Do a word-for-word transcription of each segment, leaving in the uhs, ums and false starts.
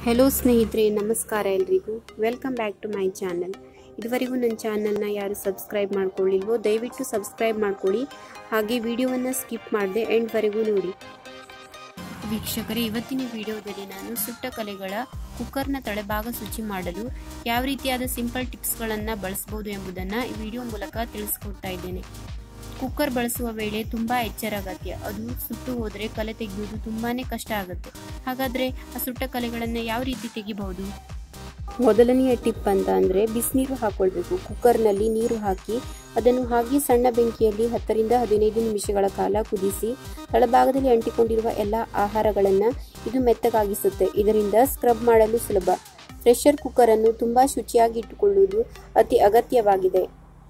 Hello ಸ್ನೇಹಿತರೆ, ನಮಸ್ಕಾರ ಎಲ್ರಿಗೂ. Welcome back to my channel. ಇದುವರೆಗೂ ನನ್ನ ಚಾನಲ್ನ ಯಾರು ಸಬ್ಸ್ಕ್ರೈಬ್ ಮಾಡ್ಕೊಳ್ಳಿಲ್ವೋ ದಯವಿಟ್ಟು ಸಬ್ಸ್ಕ್ರೈಬ್ ಮಾಡ್ಕೊಳ್ಳಿ. ಹಾಗೆ ವಿಡಿಯೋವನ್ನು ಸ್ಕಿಪ್ ಮಾಡದೆ ಎಂಡ್ವರೆಗೂ ನೋಡಿ. ವೀಕ್ಷಕರೇ, ಇವತ್ತಿನ ವಿಡಿಯೋದಲ್ಲಿ ನಾನು ಸುಟ್ಟ ಕಲೆಗಳ ಕುಕ್ಕರ್ನ ತಳಭಾಗ ಶುಚಿ ಮಾಡಲು ಯಾವ ರೀತಿಯಾದ ಸಿಂಪಲ್ ಟಿಪ್ಸ್ಗಳನ್ನು ಬಳಸಬಹುದು ಎಂಬುದನ್ನು ಈ ವಿಡಿಯೋ ಮೂಲಕ ತಿಳಿಸ್ಕೊಡ್ತಾ ಇದ್ದೇನೆ. ಕುಕ್ಕರ್ ಬಳಸುವ ವೇಳೆ ತುಂಬಾ ಎಚ್ಚರ ಅಗತ್ಯ. ಅದು ಸುಟ್ಟು ಹೋದರೆ ಕಲೆ ತೆಗೆಯುವುದು ತುಂಬಾನೇ ಕಷ್ಟ ಆಗುತ್ತೆ. ಹಾಗಾದ್ರೆ ಆ ಸುಟ್ಟ ಕಲೆಗಳನ್ನ ಯಾವ ರೀತಿ ತೆಗಿಬಹುದು? ಮೊದಲನೆಯ ಟಿಪ್ ಅಂತ ಅಂದ್ರೆ ಬಿಸಿನೀರು ಹಾಕೊಳ್ಬೇಕು. ಕುಕ್ಕರ್ನಲ್ಲಿ ನೀರು ಹಾಕಿ ಅದನ್ನು ಹಾಗೆ ಸಣ್ಣ ಬೆಂಕಿಯಲ್ಲಿ ಹತ್ತರಿಂದ ಹದಿನೈದು ನಿಮಿಷಗಳ ಕಾಲ ಕುದಿಸಿ ತಳಭಾಗದಲ್ಲಿ ಅಂಟಿಕೊಂಡಿರುವ ಎಲ್ಲ ಆಹಾರಗಳನ್ನ ಇದು ಮೆತ್ತಗಾಗಿಸುತ್ತೆ. ಇದರಿಂದ ಸ್ಕ್ರಬ್ ಮಾಡಲು ಸುಲಭ. ಪ್ರೆಷರ್ ಕುಕ್ಕರ್ ಅನ್ನು ತುಂಬಾ ಶುಚಿಯಾಗಿ ಇಟ್ಟುಕೊಳ್ಳುವುದು ಅತಿ ಅಗತ್ಯವಾಗಿದೆ.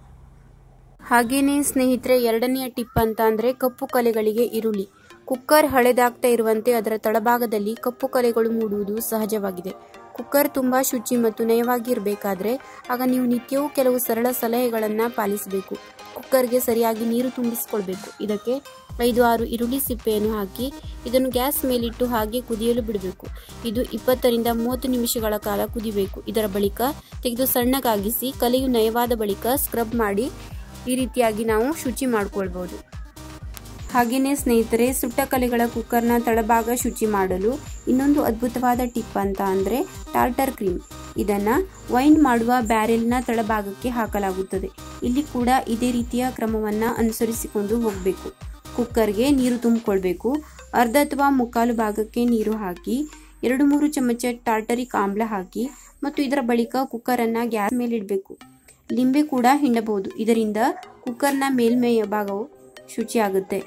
ಹಾಗೇನೆ ಸ್ನೇಹಿತರೆ, ಎರಡನೆಯ ಟಿಪ್ ಅಂತ ಅಂದ್ರೆ ಕಪ್ಪು ಕಲೆಗಳಿಗೆ ಈರುಳ್ಳಿ. ಕುಕ್ಕರ್ ಹಳೆದಾಗ್ತಾ ಇರುವಂತೆ ಅದರ ತಳಭಾಗದಲ್ಲಿ ಕಪ್ಪು ಕಲೆಗಳು ಮೂಡುವುದು ಸಹಜವಾಗಿದೆ. ಕುಕ್ಕರ್ ತುಂಬಾ ಶುಚಿ ಮತ್ತು ನಯವಾಗಿ ಇರಬೇಕಾದ್ರೆ ಆಗ ನೀವು ನಿತ್ಯವೂ ಕೆಲವು ಸರಳ ಸಲಹೆಗಳನ್ನ ಪಾಲಿಸಬೇಕು. ಕುಕ್ಕರ್ಗೆ ಸರಿಯಾಗಿ ನೀರು ತುಂಬಿಸಿಕೊಳ್ಬೇಕು. ಇದಕ್ಕೆ ಐದು ಆರು ಈರುಳ್ಳಿ ಸಿಪ್ಪೆಯನ್ನು ಹಾಕಿ ಇದನ್ನು ಗ್ಯಾಸ್ ಮೇಲಿಟ್ಟು ಹಾಗೆ ಕುದಿಯಲು ಬಿಡಬೇಕು. ಇದು ಇಪ್ಪತ್ತರಿಂದ ಮೂವತ್ತು ನಿಮಿಷಗಳ ಕಾಲ ಕುದಿಬೇಕು. ಇದರ ಬಳಿಕ ತೆಗೆದು ಸಣ್ಣಗಾಗಿಸಿ ಕಲೆಯು ನಯವಾದ ಬಳಿಕ ಸ್ಕ್ರಬ್ ಮಾಡಿ ಈ ರೀತಿಯಾಗಿ ನಾವು ಶುಚಿ ಮಾಡ್ಕೊಳ್ಬಹುದು. ಹಾಗೇನೆ ಸ್ನೇಹಿತರೆ, ಸುಟ್ಟ ಕಲೆಗಳ ಕುಕ್ಕರ್ನ ತಳಭಾಗ ಶುಚಿ ಮಾಡಲು ಇನ್ನೊಂದು ಅದ್ಭುತವಾದ ಟಿಪ್ ಅಂತ ಅಂದ್ರೆ ಟಾರ್ಟರ್ ಕ್ರೀಮ್. ಇದನ್ನ ವೈಂಡ್ ಮಾಡುವ ಬ್ಯಾರೆಲ್ನ ತಳಭಾಗಕ್ಕೆ ಹಾಕಲಾಗುತ್ತದೆ. ಇಲ್ಲಿ ಕೂಡ ಇದೇ ರೀತಿಯ ಕ್ರಮವನ್ನ ಅನುಸರಿಸಿಕೊಂಡು ಹೋಗಬೇಕು. ಕುಕ್ಕರ್ಗೆ ನೀರು ತುಂಬಿಕೊಳ್ಬೇಕು. ಅರ್ಧ ಅಥವಾ ಮುಕ್ಕಾಲು ಭಾಗಕ್ಕೆ ನೀರು ಹಾಕಿ ಎರಡು ಮೂರು ಚಮಚ ಟಾರ್ಟರಿಕ್ ಆಮ್ಲ ಹಾಕಿ ಮತ್ತು ಇದರ ಬಳಿಕ ಕುಕ್ಕರ್ ಅನ್ನ ಗ್ಯಾಸ್ ಮೇಲೆ ಇಡಬೇಕು. ಲಿಂಬೆ ಕೂಡ ಹಿಂಡಬಹುದು. ಇದರಿಂದ ಕುಕ್ಕರ್ನ ಮೇಲ್ಮೈಯ ಭಾಗವು ಶುಚಿಯಾಗುತ್ತೆ.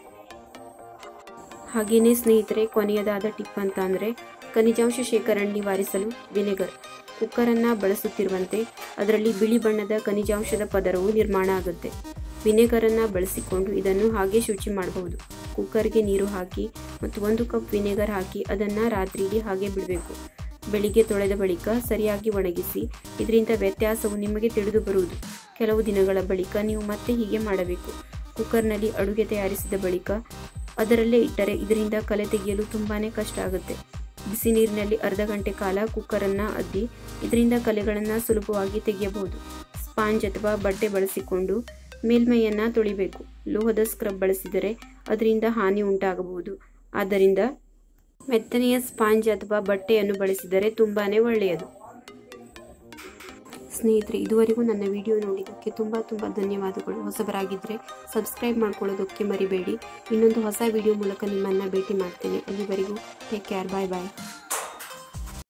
ಹಾಗೇನೆ ಸ್ನೇಹಿತರೆ, ಕೊನೆಯದಾದ ಟಿಪ್ ಅಂತ ಅಂದ್ರೆ ಖನಿಜಾಂಶ ಶೇಖರಣೆ ನಿವಾರಿಸಲು ವಿನೆಗರ್. ಕುಕ್ಕರ್ ಅನ್ನ ಬಳಸುತ್ತಿರುವಂತೆ ಅದರಲ್ಲಿ ಬಿಳಿ ಬಣ್ಣದ ಖನಿಜಾಂಶದ ಪದರವು ನಿರ್ಮಾಣ ಆಗುತ್ತೆ. ವಿನೆಗರ್ ಅನ್ನ ಬಳಸಿಕೊಂಡು ಇದನ್ನು ಹಾಗೆ ಶುಚಿ ಮಾಡಬಹುದು. ಕುಕ್ಕರ್ಗೆ ನೀರು ಹಾಕಿ ಮತ್ತು ಒಂದು ಕಪ್ ವಿನೆಗರ್ ಹಾಕಿ ಅದನ್ನ ರಾತ್ರಿ ಇಡೀ ಹಾಗೆ ಬಿಡಬೇಕು. ಬೆಳಿಗ್ಗೆ ತೊಳೆದ ಬಳಿಕ ಸರಿಯಾಗಿ ಒಣಗಿಸಿ. ಇದರಿಂದ ವ್ಯತ್ಯಾಸವು ನಿಮಗೆ ತಿಳಿದು ಬರುವುದು. ಕೆಲವು ದಿನಗಳ ಬಳಿಕ ನೀವು ಮತ್ತೆ ಹೀಗೆ ಮಾಡಬೇಕು. ಕುಕ್ಕರ್ನಲ್ಲಿ ಅಡುಗೆ ತಯಾರಿಸಿದ ಬಳಿಕ ಅದರಲ್ಲೇ ಇಟ್ಟರೆ ಇದರಿಂದ ಕಲೆ ತೆಗೆಯಲು ತುಂಬಾನೇ ಕಷ್ಟ ಆಗುತ್ತೆ. ಬಿಸಿ ನೀರಿನಲ್ಲಿ ಅರ್ಧ ಗಂಟೆ ಕಾಲ ಕುಕ್ಕರ್ ಅನ್ನ ಅದ್ದಿ ಇದರಿಂದ ಕಲೆಗಳನ್ನ ಸುಲಭವಾಗಿ ತೆಗೆಯಬಹುದು. ಸ್ಪಾಂಜ್ ಅಥವಾ ಬಟ್ಟೆ ಬಳಸಿಕೊಂಡು ಮೇಲ್ಮೈಯನ್ನ ತೊಳಿಬೇಕು. ಲೋಹದ ಸ್ಕ್ರಬ್ ಬಳಸಿದರೆ ಅದರಿಂದ ಹಾನಿ ಉಂಟಾಗಬಹುದು. ಆದ್ದರಿಂದ ಮೆತ್ತನೆಯ ಸ್ಪಾಂಜ್ ಅಥವಾ ಬಟ್ಟೆಯನ್ನು ಬಳಸಿದರೆ ತುಂಬಾನೇ ಒಳ್ಳೆಯದು. ಸ್ನೇಹಿತರೆ, ಇದುವರೆಗೂ ನನ್ನ ವಿಡಿಯೋ ನೋಡಿದ್ದಕ್ಕೆ ತುಂಬಾ ತುಂಬಾ ಧನ್ಯವಾದಗಳು. ಹೊಸಬರಾಗಿದ್ದರೆ ಸಬ್ಸ್ಕ್ರೈಬ್ ಮಾಡ್ಕೊಳ್ಳೋದಕ್ಕೆ ಮರಿಬೇಡಿ. ಇನ್ನೊಂದು ಹೊಸ ವಿಡಿಯೋ ಮೂಲಕ ನಿಮ್ಮನ್ನ ಭೇಟಿ ಮಾಡ್ತೇನೆ. ಅಲ್ಲಿವರೆಗೂ ಟೇಕ್ ಕೇರ್. ಬಾಯ್ ಬಾಯ್.